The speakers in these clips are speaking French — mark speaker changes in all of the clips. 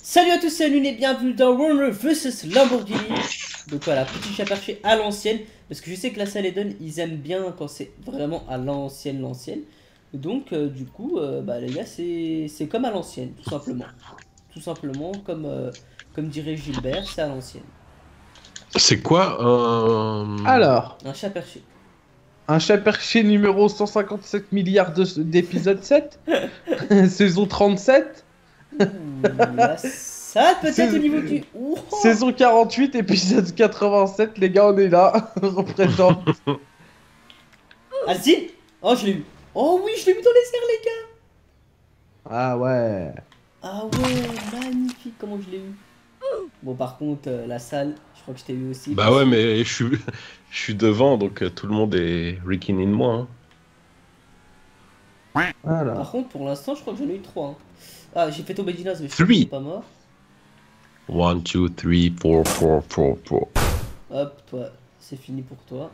Speaker 1: Salut à tous, c'est Lune et bienvenue dans Runner vs Lamborghini. Donc voilà, petit chat perché à l'ancienne. Parce que je sais que la salle Eden, ils aiment bien quand c'est vraiment à l'ancienne. Donc du coup, bah les gars, c'est comme à l'ancienne, tout simplement. Tout simplement, comme dirait Gilbert, c'est à l'ancienne.
Speaker 2: C'est quoi
Speaker 3: Alors,
Speaker 1: Un chat perché.
Speaker 3: un chat perché numéro 157 milliards d'épisode 7, saison 37,
Speaker 1: Ouh, là, ça peut-être au
Speaker 3: sais-
Speaker 1: niveau du... Ouh, oh.
Speaker 3: saison 48, épisode 87, les gars, on est là, on représente.
Speaker 1: Alcine. Oh, je l'ai eu. Oh oui, je l'ai eu dans les airs, les gars.
Speaker 3: Ah ouais.
Speaker 1: Ah ouais, magnifique, comment je l'ai eu. Bon, par contre, la salle, je crois que je t'ai eu aussi
Speaker 2: Bah
Speaker 1: parce
Speaker 2: ouais,
Speaker 1: que.
Speaker 2: mais je suis devant, donc tout le monde est Ricky de moi. Hein.
Speaker 1: Par
Speaker 3: Alors.
Speaker 1: contre, pour l'instant, je crois que j'en ai eu 3. Ah, j'ai fait tomber Dinas, mais je crois qu'il est
Speaker 2: Three.
Speaker 1: pas mort.
Speaker 2: 1, 2, 3, 4, 4, 4, 4.
Speaker 1: Hop, toi, c'est fini pour toi.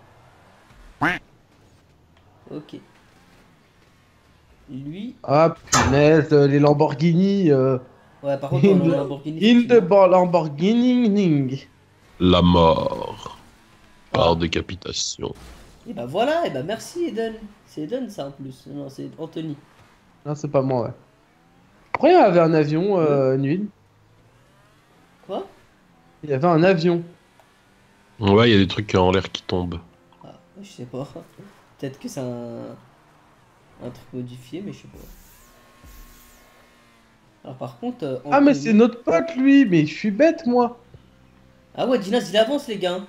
Speaker 1: Ok. Lui.
Speaker 3: Ah punaise, les Lamborghini.
Speaker 1: Ouais, par contre, on a un
Speaker 3: In,
Speaker 1: Lamborghini,
Speaker 3: in the
Speaker 1: effectivement.
Speaker 3: Lamborghini. Ning.
Speaker 2: La mort par
Speaker 1: Ah,
Speaker 2: décapitation.
Speaker 1: et bah voilà, et bah merci Eden. C'est Eden ça en plus. Non, c'est Anthony.
Speaker 3: Non, c'est pas moi, ouais. Pourquoi il y avait un avion, Nuit?
Speaker 1: Quoi?
Speaker 3: Il y avait un avion.
Speaker 2: Ouais, il y a des trucs en l'air qui tombent.
Speaker 1: Ah, je sais pas. Peut-être que c'est un truc modifié, mais je sais pas. Alors par contre,
Speaker 3: Ah, mais c'est
Speaker 1: Anthony.
Speaker 3: notre pote, lui, mais je suis bête, moi.
Speaker 1: Ah ouais, Dinas, il avance, les gars.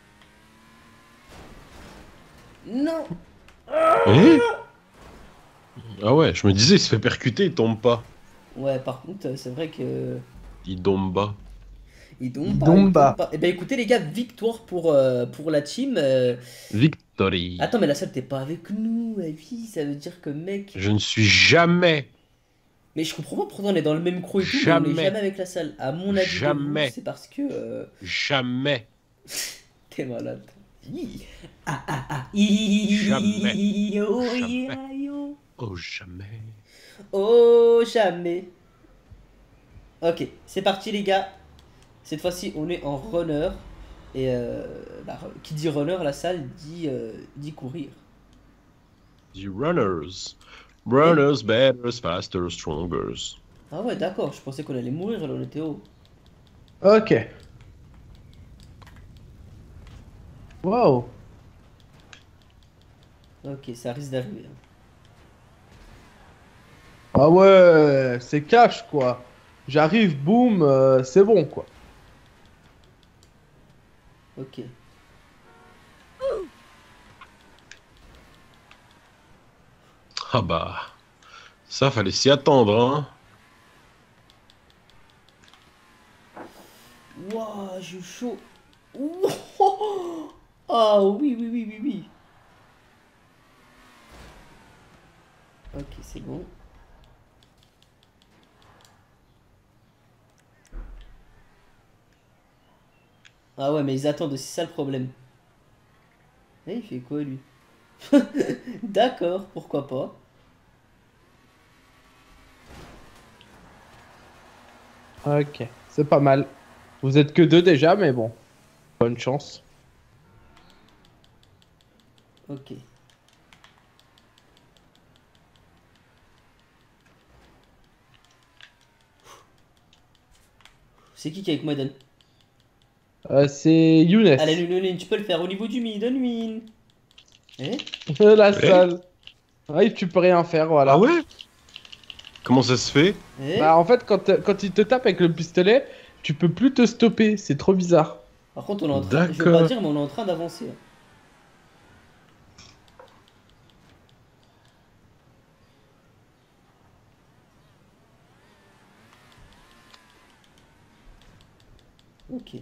Speaker 1: Non.
Speaker 2: Eh? Ah ouais, je me disais, il se fait percuter, il tombe pas.
Speaker 1: Ouais, par contre, c'est vrai que.
Speaker 2: Il tombe pas.
Speaker 1: Il tombe
Speaker 3: Dumba.
Speaker 1: pas. Eh ben écoutez, les gars, victoire pour la team.
Speaker 2: Victory.
Speaker 1: Attends, mais la salle, t'es pas avec nous. Eh oui, ça veut dire que, mec.
Speaker 2: Je ne suis jamais,
Speaker 1: Mais je comprends pas pourquoi on est dans le même crew et tout, mais on est jamais
Speaker 2: jamais,
Speaker 1: avec la salle. À mon avis, de vous,
Speaker 2: jamais,
Speaker 1: c'est parce que.
Speaker 2: jamais,
Speaker 1: T'es malade. Hi. Ah ah ah.
Speaker 2: jamais,
Speaker 1: Hi. Oh,
Speaker 2: jamais,
Speaker 1: yeah, yo.
Speaker 2: oh jamais.
Speaker 1: Oh, jamais. Ok, c'est parti, les gars. Cette fois-ci, on est en runner. Et bah, qui dit runner, la salle dit courir.
Speaker 2: The runners.
Speaker 1: Eh?
Speaker 2: Runners, better, faster, stronger.
Speaker 1: Ah ouais, d'accord, je pensais qu'on allait mourir là, on était haut.
Speaker 3: Ok. Wow.
Speaker 1: Ok, ça risque d'arriver.
Speaker 3: Ah ouais, c'est cash, quoi. J'arrive, boum, c'est bon, quoi.
Speaker 1: Ok.
Speaker 2: Ah bah, ça fallait s'y attendre, hein.
Speaker 1: Wouah, j'ai eu chaud. Ouah. Ah oui, oui, oui, oui, oui. Ok, c'est bon. Ah ouais, mais ils attendent, c'est ça le problème. Eh, il fait quoi lui? D'accord, pourquoi pas.
Speaker 3: Ok, c'est pas mal. Vous êtes que deux déjà, mais bon, bonne chance.
Speaker 1: Ok. C'est qui est avec moi, Don?
Speaker 3: C'est Younes.
Speaker 1: Allez, Lune, tu peux le faire au niveau du mid, win. Eh?
Speaker 3: La
Speaker 2: Eh?
Speaker 3: salle. Ouais, tu peux rien faire,
Speaker 2: Ah
Speaker 3: voilà.
Speaker 2: ouais? Comment ça se fait?
Speaker 3: Bah,
Speaker 1: Eh?
Speaker 3: en fait, quand il te tape avec le pistolet, tu peux plus te stopper. C'est trop bizarre.
Speaker 1: Par contre, on est en train, je veux pas
Speaker 2: D'accord.
Speaker 1: dire, mais on est en train d'avancer. Ok.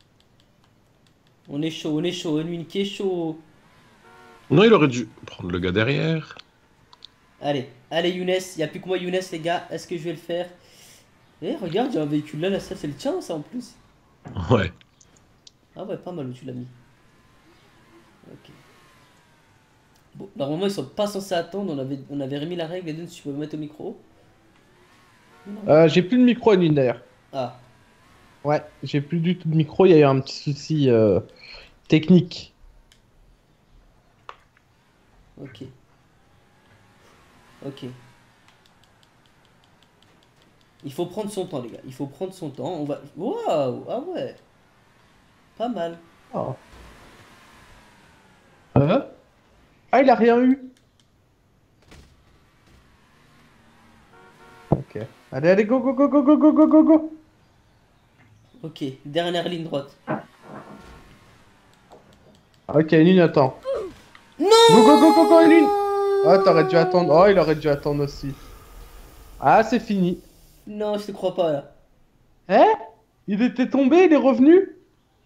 Speaker 1: On est chaud, une qui est chaud.
Speaker 2: Non, il aurait dû prendre le gars derrière.
Speaker 1: Allez, allez Younes, y a plus que moi Younes les gars, est-ce que je vais le faire? Eh regarde, j'ai un véhicule là, ça c'est le tien ça en plus.
Speaker 2: Ouais.
Speaker 1: Ah ouais, pas mal où tu l'as mis. Ok. Bon, normalement ils sont pas censés attendre, on avait remis la règle, Eden si tu peux me mettre au micro. Non.
Speaker 3: J'ai plus de micro à une d'ailleurs.
Speaker 1: Ah,
Speaker 3: Ouais, j'ai plus du tout de micro, il y a eu un petit souci technique.
Speaker 1: ok. Ok. Il faut prendre son temps, les gars. Il faut prendre son temps. On va. Waouh! Ah ouais! Pas mal.
Speaker 3: Oh. Ah, il a rien eu. Ok. Allez, allez, go, go, go, go, go, go, go, go, go.
Speaker 1: Ok, dernière ligne droite.
Speaker 3: Ok, Lune, attends. Go, go, go, go, go, Lune. Ah,
Speaker 1: Non!
Speaker 3: t'aurais dû attendre. Oh, il aurait dû attendre aussi. Ah, c'est fini.
Speaker 1: Non, je te crois pas là.
Speaker 3: Hein? Il était tombé, il est revenu?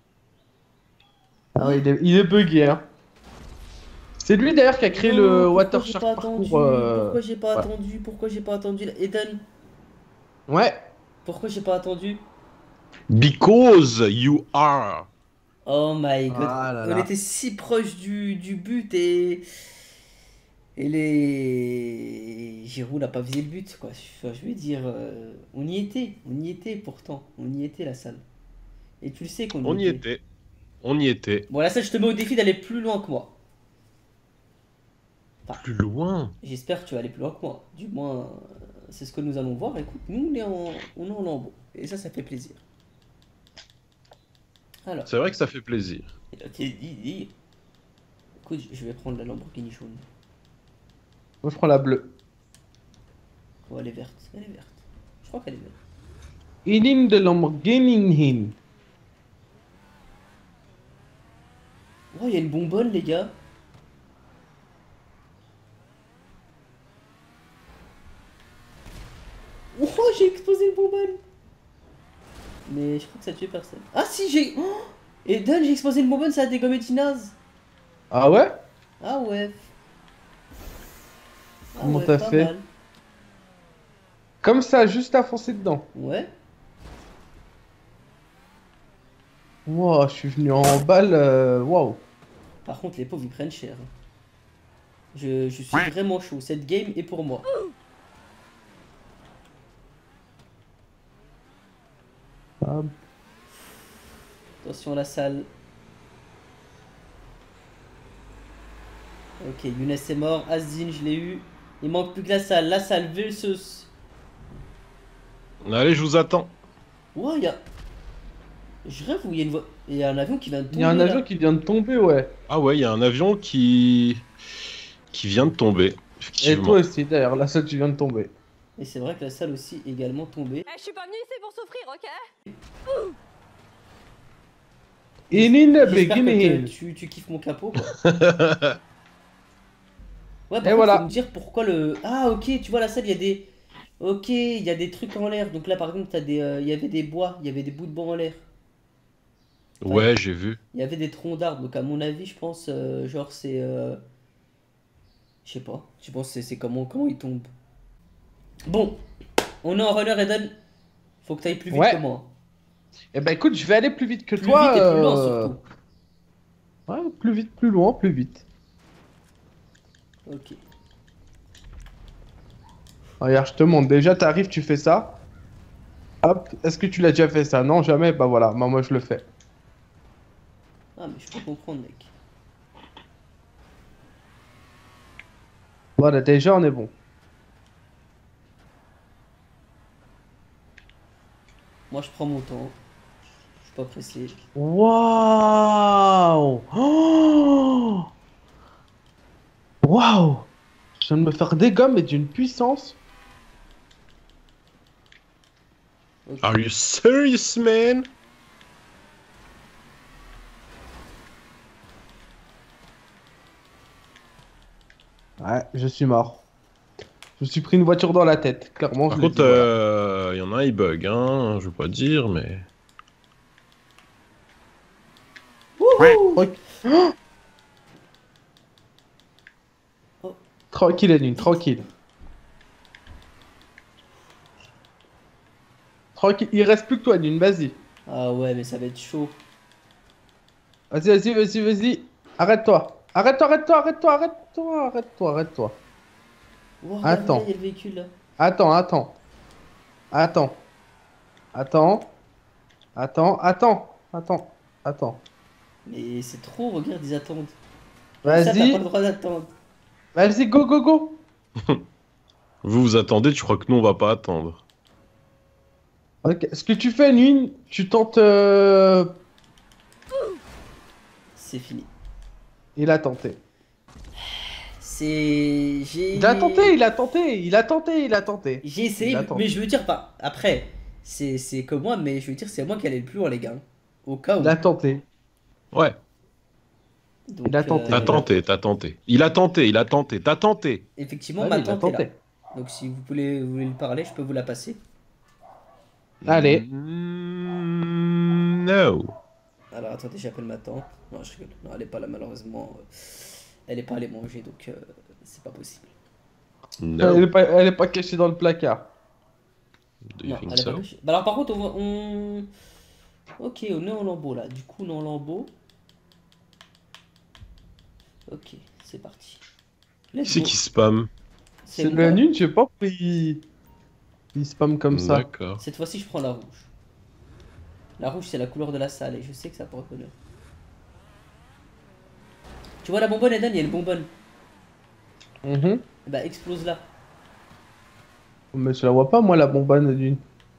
Speaker 3: Ah ouais, il est bugué, hein. C'est lui d'ailleurs qui a créé
Speaker 1: Non,
Speaker 3: le
Speaker 1: pourquoi j'ai
Speaker 3: Watershark
Speaker 1: pas
Speaker 3: Parcours.
Speaker 1: attendu? Pourquoi j'ai pas
Speaker 3: Ouais.
Speaker 1: attendu? Pourquoi j'ai pas attendu là? Eden,
Speaker 3: Ouais.
Speaker 1: pourquoi j'ai pas attendu?
Speaker 2: Because you are.
Speaker 1: Oh my god.
Speaker 3: Ah là
Speaker 1: On
Speaker 3: là.
Speaker 1: était si proche du but et les. Giroud n'a pas visé le but, quoi. Enfin, je veux dire, on y était pourtant. On y était la salle. Et tu le sais qu'on y
Speaker 2: On y
Speaker 1: était.
Speaker 2: était. On y était.
Speaker 1: Bon, la salle, je te mets au défi d'aller plus loin que moi. Enfin,
Speaker 2: Plus loin.
Speaker 1: j'espère que tu vas aller plus loin que moi. Du moins, c'est ce que nous allons voir. Écoute, nous, on est en lambeau. Et ça fait plaisir. Alors,
Speaker 2: C'est vrai que ça fait plaisir.
Speaker 1: écoute, je vais prendre la Lamborghini jaune.
Speaker 3: Moi, je prends la bleue.
Speaker 1: Oh, elle est verte. Elle est verte. Je crois qu'elle est verte.
Speaker 3: Inim de Lamborghini.
Speaker 1: Oh, il y a une bonbonne, les gars. Oh, j'ai explosé le bonbonne. Mais je crois que ça a tué personne. Ah, si, j'ai. Oh, et Dan, j'ai explosé le bonbonne, ça a dégommé Tinaz.
Speaker 3: Ah ouais?
Speaker 1: Ah ouais. Ah
Speaker 3: Comment
Speaker 1: ouais,
Speaker 3: t'as
Speaker 1: pas
Speaker 3: fait?
Speaker 1: mal.
Speaker 3: Comme ça, juste à foncer dedans.
Speaker 1: Ouais.
Speaker 3: Wow, je suis venu en balle. Wow.
Speaker 1: Par contre, les pauvres, ils prennent cher. Je suis vraiment chaud. Cette game est pour moi.
Speaker 3: Ah,
Speaker 1: Attention à la salle. Ok, Younes est mort. Azine, je l'ai eu. Il manque plus que la salle. La salle versus.
Speaker 2: Allez, je vous attends.
Speaker 1: Ouah, il y a. Je rêve où il y a une il y a un avion qui vient de
Speaker 3: il y a un
Speaker 1: tomber
Speaker 3: avion
Speaker 1: là.
Speaker 3: qui vient de tomber, ouais.
Speaker 2: Ah ouais, il y a un avion qui vient de tomber,
Speaker 3: Et toi
Speaker 2: effectivement.
Speaker 3: aussi, d'ailleurs, là, ça, tu viens de tomber.
Speaker 1: Et c'est vrai que la salle aussi également tombée.
Speaker 4: Eh, je suis pas venu ici pour souffrir, ok?
Speaker 3: Inim de
Speaker 1: J'espère que
Speaker 3: Beginning.
Speaker 1: tu kiffes mon capot quoi. Ouais, par
Speaker 3: Et
Speaker 1: contre,
Speaker 3: voilà.
Speaker 1: faut me dire pourquoi le. Ah, ok, tu vois la salle, il y a des. Ok, il y a des trucs en l'air. Donc là, par exemple, t'as des. Il y avait des bois, il y avait des bouts de bois en l'air.
Speaker 2: Ouais, j'ai vu.
Speaker 1: Il y avait des troncs d'arbres. Donc à mon avis, je pense, genre, c'est. Je sais pas. Je pense que c'est comment ils tombent. Bon, on est en runner, Eden. Faut que t'ailles plus vite
Speaker 3: Ouais.
Speaker 1: que moi.
Speaker 3: Eh ben, écoute, je vais aller plus vite que
Speaker 1: Plus
Speaker 3: toi.
Speaker 1: vite et plus loin surtout.
Speaker 3: Ouais, plus vite, plus loin, plus vite.
Speaker 1: Ok.
Speaker 3: Regarde, je te montre. Déjà, t'arrives, tu fais ça. Hop. Est-ce que tu l'as déjà fait ça? Non, jamais. Bah voilà, bah, moi, je le fais.
Speaker 1: Ah, mais je peux comprendre, mec.
Speaker 3: Voilà, déjà, on est bon.
Speaker 1: Moi, je prends mon temps. Je suis pas pressé.
Speaker 3: Waouh! Oh, waouh! Je viens de me faire des gommes et d'une puissance.
Speaker 1: Ok.
Speaker 2: Are you serious, man?
Speaker 3: Ouais, je suis mort. Je me suis pris une voiture dans la tête. Clairement,
Speaker 2: Par
Speaker 3: je l'ai
Speaker 2: contre,
Speaker 3: dit, voilà.
Speaker 2: y en a un, il bug, hein. Je veux pas dire, mais.
Speaker 1: Wouhou!
Speaker 3: Oh,
Speaker 1: Oh.
Speaker 3: tranquille, Edwin, tranquille. Tranquille, il reste plus que toi, Edwin, vas-y.
Speaker 1: Ah ouais, mais ça va être chaud.
Speaker 3: Vas-y, vas-y, vas-y, vas-y. Arrête-toi. Arrête-toi, arrête-toi, arrête-toi, arrête-toi, arrête-toi, arrête-toi.
Speaker 1: Oh, regarde, là,
Speaker 3: Attends.
Speaker 1: il y a le véhicule là.
Speaker 3: Attends, attends. Attends. Attends. Attends.
Speaker 1: Mais c'est trop, regarde, ils attendent. Ça, t'as pas
Speaker 3: Vas-y.
Speaker 1: le droit d'attendre.
Speaker 3: Vas-y, go.
Speaker 2: Vous vous attendez, tu crois que nous on va pas attendre.
Speaker 3: Ok. Ce que tu fais, Lune, tu tentes.
Speaker 1: C'est fini.
Speaker 3: Il a tenté.
Speaker 1: C'est...
Speaker 3: Il a tenté, il a tenté, il a tenté, il a tenté.
Speaker 1: J'ai essayé,
Speaker 3: Il a tenté.
Speaker 1: mais je veux dire pas. Après, c'est comme moi, mais je veux dire, c'est moi qui allais le plus loin, les gars. Au cas où.
Speaker 3: Il a tenté.
Speaker 2: Ouais,
Speaker 1: Donc,
Speaker 3: il a tenté.
Speaker 2: t'as tenté, t'as tenté. Il a tenté, il a tenté, t'as tenté.
Speaker 1: Effectivement,
Speaker 3: Allez,
Speaker 1: ma
Speaker 3: il a
Speaker 1: tante est là.
Speaker 3: tenté.
Speaker 1: Donc, si vous voulez lui parler, je peux vous la passer.
Speaker 3: Allez.
Speaker 2: No.
Speaker 1: Alors, attendez, j'appelle ma tante. Non, je rigole. Non, elle est pas là, malheureusement. Elle est pas allée manger, donc c'est pas possible.
Speaker 2: No.
Speaker 3: Elle est pas cachée dans le placard.
Speaker 2: Do you
Speaker 1: Non,
Speaker 2: think
Speaker 1: elle est pas
Speaker 2: so?
Speaker 1: cachée. Bah alors, par contre, on... Ok, on est en lambeau, là. Du coup, on est en lambeau. Ok, c'est parti.
Speaker 2: Qui
Speaker 1: Let's
Speaker 2: c'est
Speaker 1: go.
Speaker 2: qui spam?
Speaker 3: C'est le
Speaker 1: moi.
Speaker 3: Lune, je sais pas pourquoi il spam comme ça.
Speaker 2: D'accord.
Speaker 1: Cette fois-ci, je prends la rouge. La rouge, c'est la couleur de la salle et je sais que ça porte bonheur. Tu vois la bonbonne, Eden, il y a une bonbonne.
Speaker 3: Mhm.
Speaker 1: Bah, explose là.
Speaker 3: Mais je la vois pas, moi, la bonbonne Lune.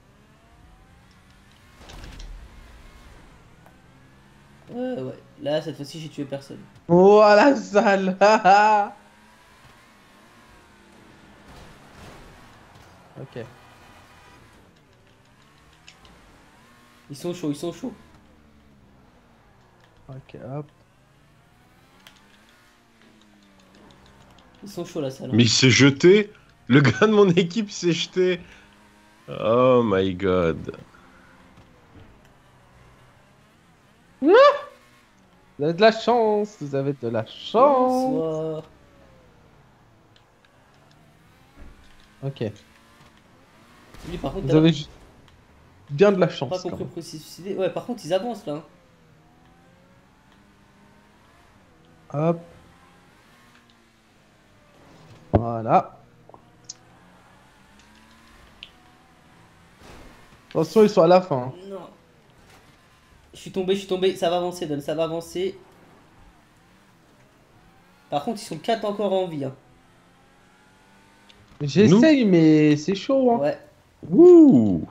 Speaker 1: Ouais. Là, cette fois-ci, j'ai tué personne.
Speaker 3: Oh, à la salle. Ok.
Speaker 1: Ils sont chauds, ils sont chauds.
Speaker 3: Ok, hop.
Speaker 1: Ils sont chauds, la salle.
Speaker 2: Mais il s'est jeté. Le gars de mon équipe s'est jeté. Oh my god.
Speaker 3: Vous avez de la chance, vous avez de la chance.
Speaker 1: Bonsoir.
Speaker 3: Ok.
Speaker 1: Lui, par contre,
Speaker 3: Vous avez juste bien de la
Speaker 1: pas
Speaker 3: chance. quand
Speaker 1: compris
Speaker 3: même.
Speaker 1: pour s'y suicider. Ouais, par contre, ils avancent là.
Speaker 3: Hop. Voilà. Attention, ils sont à la fin.
Speaker 1: Non. Je suis tombé. Ça va avancer, Don, ça va avancer. Par contre, ils sont 4 encore en vie. Hein.
Speaker 3: J'essaye, mais c'est chaud. Hein.
Speaker 1: Ouais.
Speaker 2: Wouh.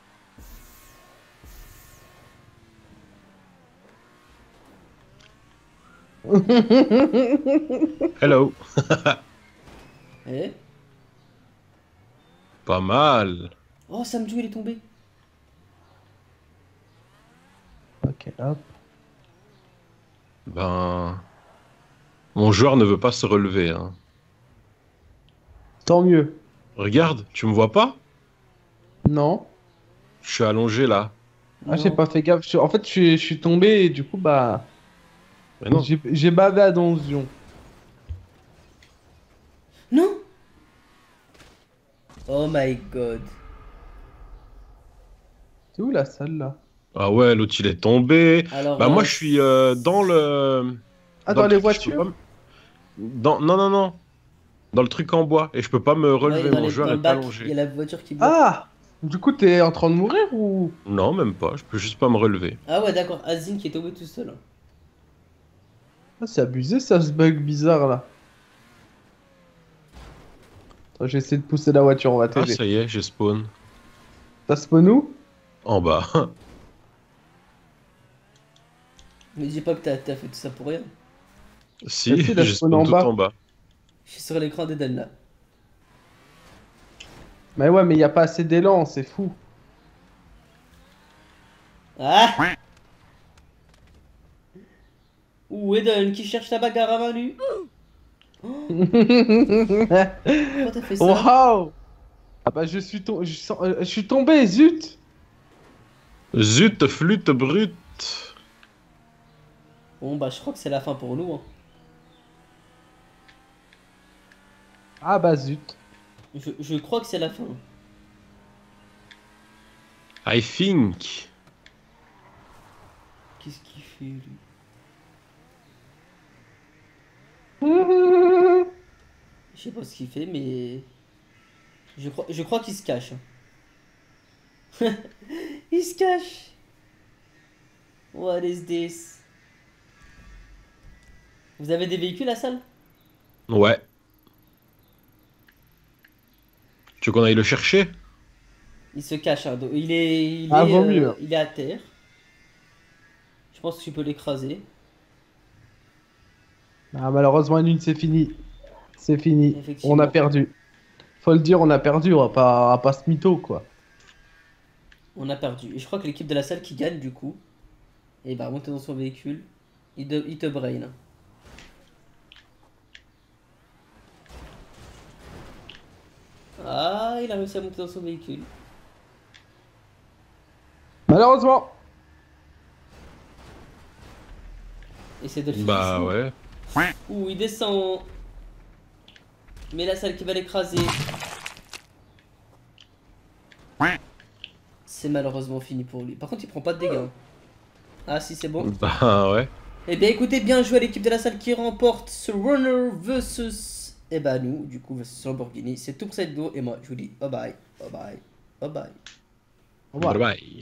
Speaker 2: Hello.
Speaker 1: Eh.
Speaker 2: Pas mal.
Speaker 1: Oh, Samju, il est tombé.
Speaker 3: Ok, hop.
Speaker 2: Ben. Mon joueur ne veut pas se relever. Hein.
Speaker 3: Tant mieux.
Speaker 2: Regarde, tu me vois pas?
Speaker 3: Non.
Speaker 2: Je suis allongé là.
Speaker 3: Ah, j'ai
Speaker 1: Non.
Speaker 3: pas fait gaffe. En fait, je suis tombé et du coup, bah.
Speaker 2: Mais non.
Speaker 3: J'ai bavé à donjon.
Speaker 1: Non. Oh my god.
Speaker 3: C'est où la salle là?
Speaker 2: Ah ouais, l'autre il est tombé.
Speaker 1: Alors,
Speaker 2: Bah moi je suis dans le.
Speaker 3: Ah, dans
Speaker 2: le
Speaker 3: les
Speaker 2: truc, je peux
Speaker 3: voitures?
Speaker 2: pas Non. Dans le truc en bois. Et je peux pas me relever,
Speaker 1: dans
Speaker 2: mon joueur
Speaker 1: dans le
Speaker 2: est
Speaker 1: bac,
Speaker 2: allongé.
Speaker 1: il y a la voiture qui bloque.
Speaker 3: Ah! Du coup, t'es en train de mourir ou?
Speaker 2: Non, même pas. Je peux juste pas me relever.
Speaker 1: Ah ouais, d'accord, Azin qui est tombé tout seul.
Speaker 3: Ah, c'est abusé ça, ce bug bizarre là. Attends, j'essaie de pousser la voiture, on va
Speaker 2: Ah,
Speaker 3: t'aider.
Speaker 2: ça y est, j'ai spawn.
Speaker 3: Ça spawn où?
Speaker 2: En bas.
Speaker 1: Me dis pas que t'as fait tout ça pour rien.
Speaker 2: Si,
Speaker 3: Si, la
Speaker 2: j'ai
Speaker 3: spawn
Speaker 2: spawn
Speaker 3: en
Speaker 2: tout
Speaker 3: bas.
Speaker 2: en bas.
Speaker 1: Je suis sur l'écran d'Eden là.
Speaker 3: Mais ouais, mais y a pas assez d'élan, c'est fou.
Speaker 1: Ah! Ouh, Eden qui cherche ta bagarre à main nue. Oh, pourquoi t'as fait ça?
Speaker 3: Waouh! Ah bah je suis tombé, zut!
Speaker 2: Zut, flûte brute.
Speaker 1: Bon bah je crois que c'est la fin pour nous. Hein.
Speaker 3: Ah bah zut.
Speaker 1: Je crois que c'est la fin.
Speaker 2: I think.
Speaker 1: Qu'est-ce qu'il fait lui? Je sais pas ce qu'il fait mais... Je crois qu'il se cache. Hein. Il se cache. What is this? Vous avez des véhicules à salle?
Speaker 2: Ouais. Tu veux qu'on aille le chercher?
Speaker 1: Il se cache, hein, donc
Speaker 3: Vaut mieux.
Speaker 1: il est à terre. Je pense que tu peux l'écraser.
Speaker 3: Ah, malheureusement, une c'est fini. C'est fini.
Speaker 1: Effectivement.
Speaker 3: On a perdu. Faut le dire, on a perdu. On va pas se mytho, quoi.
Speaker 1: On a perdu. Et je crois que l'équipe de la salle qui gagne du coup. Et il va remonter dans son véhicule. Il te brain. Ah, il a réussi à monter dans son véhicule.
Speaker 3: Malheureusement.
Speaker 1: Essaie de le
Speaker 2: Bah
Speaker 1: finir.
Speaker 2: ouais.
Speaker 1: Ouh, il descend. Mais la salle qui va l'écraser. C'est malheureusement fini pour lui. Par contre, il prend pas de dégâts. Ah, si, c'est bon.
Speaker 2: Bah ouais.
Speaker 1: Eh bien, écoutez, bien joué à l'équipe de la salle qui remporte ce runner versus. Eh ben, nous, du coup, versus Lamborghini. C'est tout pour cette vidéo. Et moi, je vous dis bye bye. Bye bye. Bye bye.
Speaker 3: Au revoir.
Speaker 2: Bye bye.